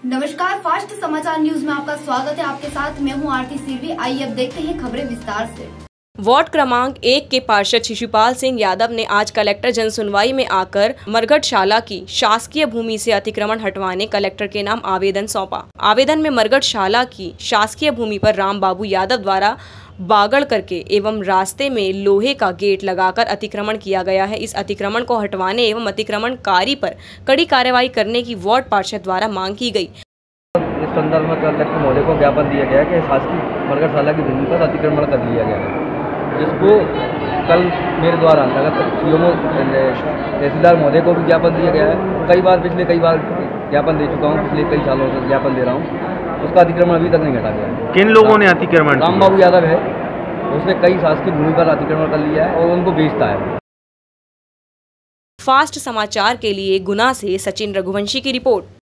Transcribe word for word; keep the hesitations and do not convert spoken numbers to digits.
नमस्कार, फास्ट समाचार न्यूज में आपका स्वागत है। आपके साथ मैं हूं आरती सिरवी। आइए अब देखते हैं खबरें विस्तार से। वार्ड क्रमांक एक के पार्षद शिशुपाल सिंह यादव ने आज कलेक्टर जनसुनवाई में आकर मरघट शाला की शासकीय भूमि से अतिक्रमण हटवाने कलेक्टर के नाम आवेदन सौंपा। आवेदन में मरघट शाला की शासकीय भूमि पर राम बाबू यादव द्वारा बागड़ करके एवं रास्ते में लोहे का गेट लगाकर अतिक्रमण किया गया है। इस अतिक्रमण को हटवाने एवं अतिक्रमणकारी पर कड़ी कार्रवाई करने की वार्ड पार्षद द्वारा मांग की गई। इस संदर्भ में कलेक्टर महोदय को ज्ञापन दिया गया कि शासकीय मरघट शाला की भूमि पर अतिक्रमण कर लिया गया है, जिसको कल मेरे द्वारा अंतर्गत सीएमओ तहसीलदार महोदय को भी ज्ञापन दिया गया है। कई बार पिछले कई बार ज्ञापन दे चुका हूँ, पिछले कई सालों से ज्ञापन दे रहा हूँ। उसका अतिक्रमण अभी तक नहीं हटा गया है। किन लोगों ने अतिक्रमण? राम बाबू यादव है, उसने कई शासकीय भूमि पर अतिक्रमण कर लिया है और उनको बेचता है। फास्ट समाचार के लिए गुना से सचिन रघुवंशी की रिपोर्ट।